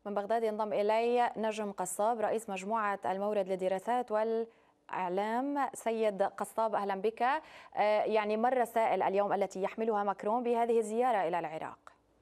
من بغداد ينضم إلي نجم قصاب رئيس مجموعة المورد للدراسات والإعلام. سيد قصاب أهلا بك. يعني ما الرسائل اليوم التي يحملها ماكرون بهذه الزيارة إلى العراق؟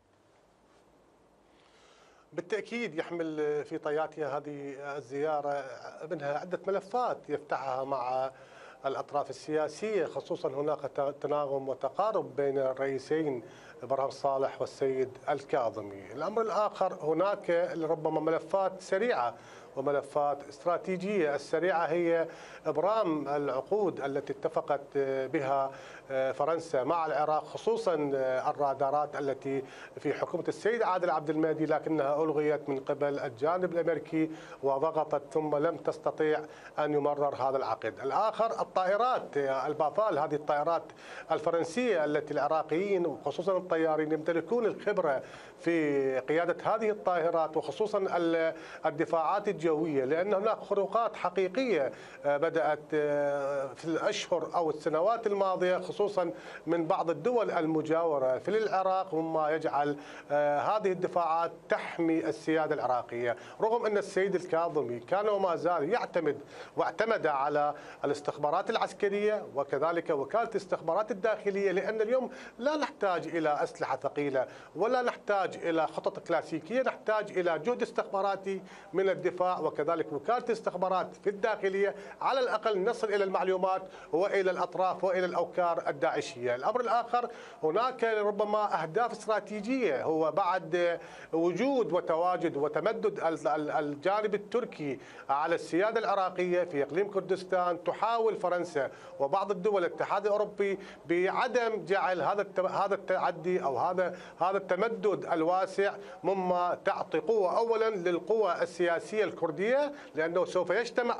بالتأكيد يحمل في طياتها هذه الزيارة منها عدة ملفات يفتحها مع الأطراف السياسية، خصوصا هناك تناغم وتقارب بين الرئيسين إبراهيم صالح والسيد الكاظمي. الأمر الآخر هناك ربما ملفات سريعة وملفات استراتيجية. السريعة هي إبرام العقود التي اتفقت بها فرنسا مع العراق، خصوصا الرادارات التي في حكومة السيد عادل عبد المهدي، لكنها ألغيت من قبل الجانب الأمريكي وضغطت ثم لم تستطيع أن يمرر هذا العقد. الآخر الطائرات البافال، هذه الطائرات الفرنسية التي العراقيين وخصوصا الطيارين يمتلكون الخبرة في قيادة هذه الطائرات وخصوصا الدفاعات الجوية، لأن هناك خروقات حقيقية بدأت في الأشهر أو السنوات الماضية خصوصا من بعض الدول المجاورة في العراق، مما يجعل هذه الدفاعات تحمي السيادة العراقية، رغم أن السيد الكاظمي كان وما زال واعتمد على الاستخبارات العسكرية وكذلك وكالة الاستخبارات الداخلية، لأن اليوم لا نحتاج إلى أسلحة ثقيلة ولا نحتاج إلى خطط كلاسيكية، نحتاج إلى جهد استخباراتي من الدفاع وكذلك وكالة الاستخبارات في الداخلية، على الأقل نصل إلى المعلومات وإلى الأطراف وإلى الأوكار الداعشية. الأمر الآخر هناك ربما أهداف استراتيجية، هو بعد وجود وتواجد وتمدد الجانب التركي على السيادة العراقية في إقليم كردستان، تحاول فرنسا وبعض الدول الاتحاد الأوروبي بعدم جعل هذا التعدي أو هذا التمدد الواسع، مما تعطي قوة أولا للقوى السياسية الكردية، لأنه سوف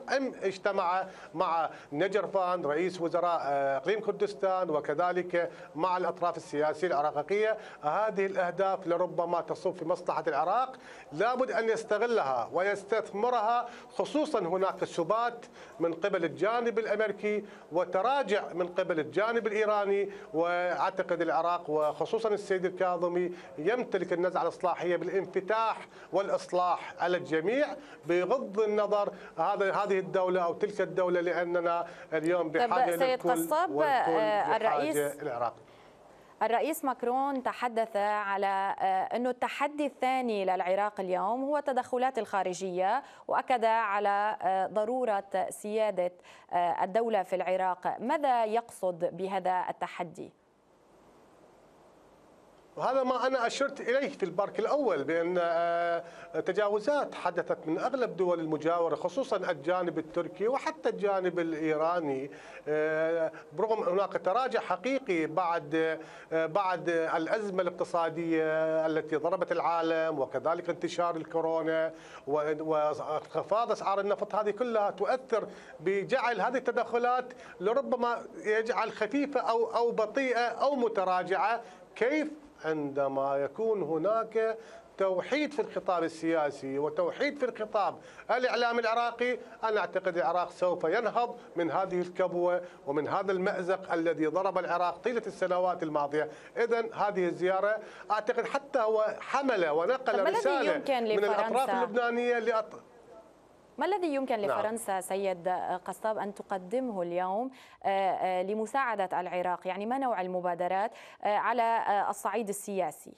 اجتمع مع نجرفان رئيس وزراء إقليم كردستان وكذلك مع الأطراف السياسية العراقية. هذه الأهداف لربما تصب في مصلحة العراق، لابد أن يستغلها ويستثمرها، خصوصا هناك ثبات من قبل الجانب الأمريكي وتراجع من قبل الجانب الإيراني، وأعتقد العراق وخصوصا السيد الكاظمي يمتلك النزعة الإصلاحية بالانفتاح والإصلاح على الجميع بغض النظر هذه الدولة أو تلك الدولة، لأننا اليوم بحاجة للكل والكل العراق. الرئيس ماكرون تحدث على أنه التحدي الثاني للعراق اليوم هو التدخلات الخارجية، وأكد على ضرورة سيادة الدولة في العراق. ماذا يقصد بهذا التحدي؟ وهذا ما أنا أشرت إليه في البارك الأول، بأن تجاوزات حدثت من أغلب دول المجاورة خصوصا الجانب التركي وحتى الجانب الإيراني، برغم هناك تراجع حقيقي بعد الأزمة الاقتصادية التي ضربت العالم وكذلك انتشار الكورونا وانخفاض أسعار النفط. هذه كلها تؤثر بجعل هذه التدخلات لربما يجعل خفيفة أو بطيئة أو متراجعة. كيف عندما يكون هناك توحيد في الخطاب السياسي وتوحيد في الخطاب الإعلامي العراقي، أنا أعتقد العراق سوف ينهض من هذه الكبوة ومن هذا المأزق الذي ضرب العراق طيلة السنوات الماضية. إذن هذه الزيارة أعتقد حتى هو حمل ونقل رسالة من الأطراف اللبنانية ما الذي يمكن لفرنسا سيد قصاب أن تقدمه اليوم لمساعدة العراق؟ يعني ما نوع المبادرات على الصعيد السياسي؟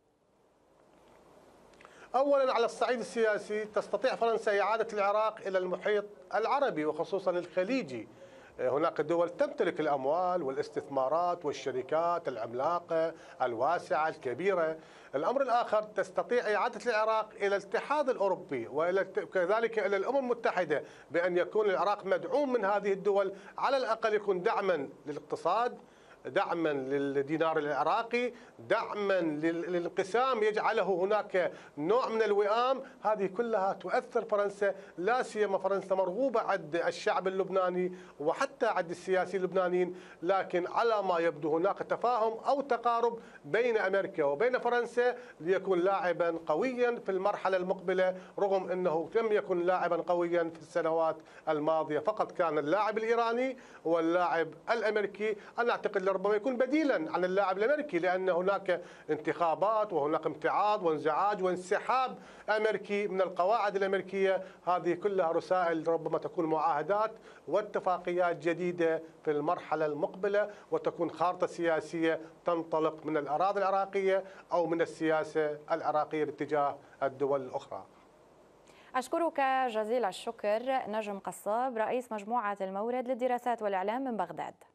أولا على الصعيد السياسي تستطيع فرنسا إعادة العراق إلى المحيط العربي وخصوصا الخليجي. هناك دول تمتلك الأموال والاستثمارات والشركات العملاقة الواسعة الكبيرة. الأمر الآخر تستطيع إعادة العراق إلى الاتحاد الأوروبي وكذلك إلى الأمم المتحدة، بأن يكون العراق مدعوم من هذه الدول، على الأقل يكون دعما للاقتصاد، دعما للدينار العراقي، دعما للانقسام، يجعله هناك نوع من الوئام. هذه كلها تؤثر فرنسا، لا سيما فرنسا مرغوبة عند الشعب اللبناني وحتى عند السياسيين اللبنانيين، لكن على ما يبدو هناك تفاهم أو تقارب بين أمريكا وبين فرنسا ليكون لاعبا قويا في المرحلة المقبلة، رغم أنه لم يكن لاعبا قويا في السنوات الماضية، فقط كان اللاعب الإيراني واللاعب الأمريكي. أنا أعتقد ربما يكون بديلا عن اللاعب الامريكي، لان هناك انتخابات وهناك امتعاض وانزعاج وانسحاب امريكي من القواعد الامريكيه. هذه كلها رسائل ربما تكون معاهدات واتفاقيات جديده في المرحله المقبله، وتكون خارطه سياسيه تنطلق من الاراضي العراقيه او من السياسه العراقيه باتجاه الدول الاخرى. أشكرك جزيل الشكر نجم قصاب، رئيس مجموعة المورد للدراسات والإعلام من بغداد.